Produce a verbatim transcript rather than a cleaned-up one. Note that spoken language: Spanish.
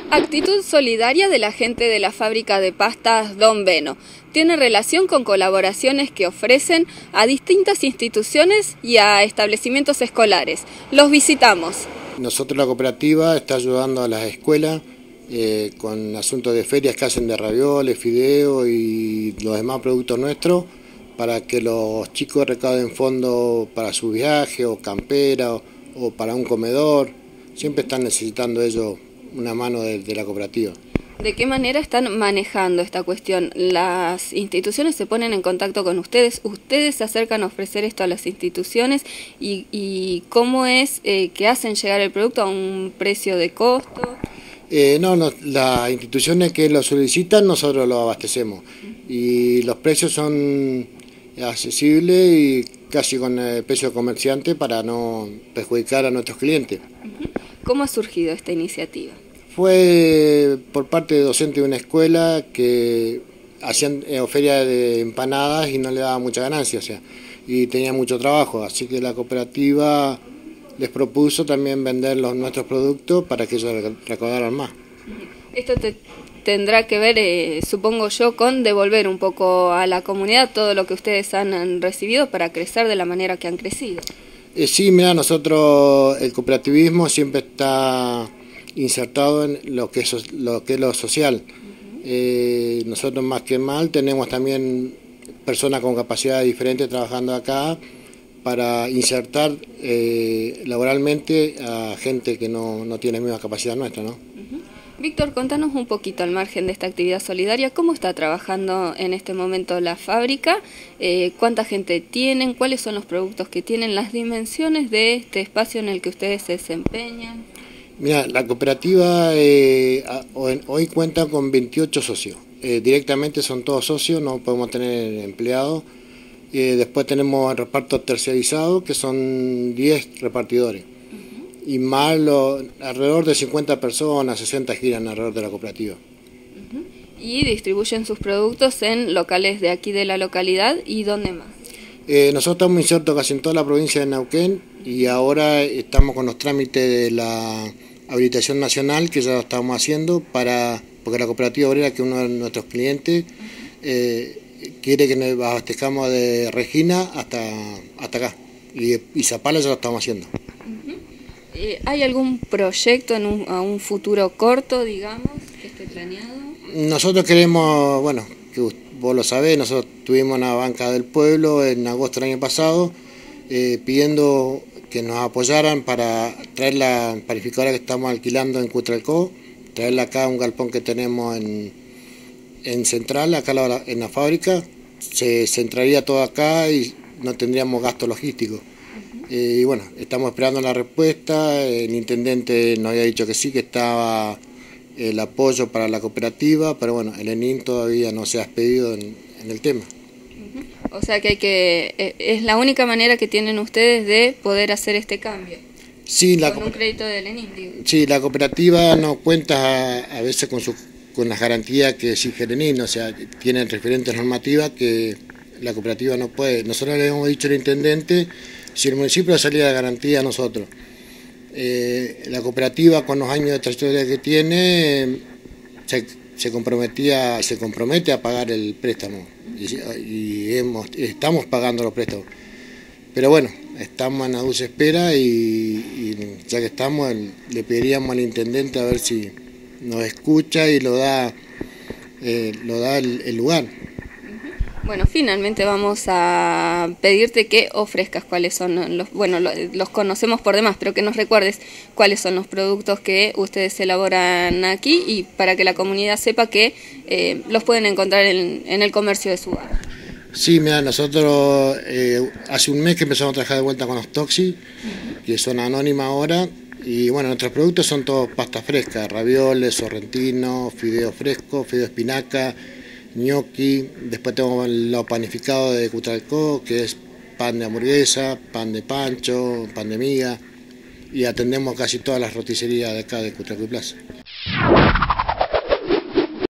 Actitud solidaria de la gente de la fábrica de pastas Don Beno. Tiene relación con colaboraciones que ofrecen a distintas instituciones y a establecimientos escolares. Los visitamos. Nosotros, la cooperativa, está ayudando a las escuelas eh, con asuntos de ferias que hacen de ravioles, fideos y los demás productos nuestros, para que los chicos recauden fondos para su viaje o campera o, o para un comedor. Siempre están necesitando ellos una mano de, de la cooperativa. ¿De qué manera están manejando esta cuestión? ¿Las instituciones se ponen en contacto con ustedes? ¿Ustedes se acercan a ofrecer esto a las instituciones? ¿Y, y cómo es eh, que hacen llegar el producto a un precio de costo? Eh, no, no, las instituciones que lo solicitan nosotros lo abastecemos. Y los precios son accesibles y casi con el precio comerciante para no perjudicar a nuestros clientes. ¿Cómo ha surgido esta iniciativa? Fue por parte de docentes de una escuela que hacían eh, feria de empanadas y no le daba mucha ganancia, o sea, y tenía mucho trabajo, así que la cooperativa les propuso también vender los, nuestros productos para que ellos recaudaran más. Esto te, tendrá que ver, eh, supongo yo, con devolver un poco a la comunidad todo lo que ustedes han, han recibido para crecer de la manera que han crecido. Eh, sí, mira, nosotros, el cooperativismo siempre está insertado en lo que es lo, que es lo social. Uh-huh. eh, nosotros, más que mal, tenemos también personas con capacidades diferentes trabajando acá para insertar eh, laboralmente a gente que no, no tiene la misma capacidad nuestra, ¿no? Uh-huh. Víctor, contanos un poquito al margen de esta actividad solidaria, ¿cómo está trabajando en este momento la fábrica? Eh, ¿Cuánta gente tienen? ¿Cuáles son los productos que tienen? ¿Las dimensiones de este espacio en el que ustedes se desempeñan? Mira, la cooperativa eh, hoy cuenta con veintiocho socios. Eh, directamente son todos socios, no podemos tener empleados. Eh, después tenemos el reparto terciarizado, que son diez repartidores. Y más lo, alrededor de cincuenta personas, sesenta giran alrededor de la cooperativa. Uh-huh. ¿Y distribuyen sus productos en locales de aquí de la localidad y dónde más? Eh, nosotros estamos insertos casi en toda la provincia de Neuquén y ahora estamos con los trámites de la habilitación nacional, que ya lo estamos haciendo, para porque la cooperativa obrera, que es uno de nuestros clientes, eh, quiere que nos abastezcamos de Regina hasta, hasta acá. Y, y Zapala ya lo estamos haciendo. ¿Hay algún proyecto en un, a un futuro corto, digamos, que esté planeado? Nosotros queremos, bueno, que vos lo sabés, nosotros tuvimos una banca del pueblo en agosto del año pasado, eh, pidiendo que nos apoyaran para traer la panificadora que estamos alquilando en Cutralcó, traerla acá a un galpón que tenemos en, en Central, acá la, en la fábrica, se centraría todo acá y no tendríamos gasto logístico. Eh, y bueno, estamos esperando la respuesta. El intendente nos había dicho que sí, que estaba el apoyo para la cooperativa, pero bueno, el ENIN todavía no se ha expedido en, en el tema. O sea que hay que eh, es la única manera que tienen ustedes de poder hacer este cambio. Sí, la, con un crédito del ENIN, digo. Sí, la cooperativa no cuenta a, a veces con, su, con las garantías que exige el ENIN, o sea, tienen referentes normativas que la cooperativa no puede. Nosotros le hemos dicho al intendente, si el municipio salía de garantía a nosotros. Eh, la cooperativa, con los años de trayectoria que tiene, se, se comprometía, se compromete a pagar el préstamo y, y hemos, estamos pagando los préstamos. Pero bueno, estamos en la dulce espera y, y ya que estamos, le pediríamos al intendente a ver si nos escucha y lo da, eh, lo da el, el lugar. Bueno, finalmente vamos a pedirte que ofrezcas cuáles son los, bueno, los conocemos por demás, pero que nos recuerdes cuáles son los productos que ustedes elaboran aquí y para que la comunidad sepa que eh, los pueden encontrar en, en el comercio de su barrio. Sí, mira, nosotros eh, hace un mes que empezamos a trabajar de vuelta con los Toxi, uh-huh. que son anónimas ahora, y bueno, nuestros productos son todos pastas frescas, ravioles, sorrentinos, fideos frescos, fideos espinaca, ñoqui, después tenemos lo panificado de Cutralcó, que es pan de hamburguesa, pan de pancho, pan de miga, y atendemos casi todas las roticerías de acá de Cutralcó y Plaza.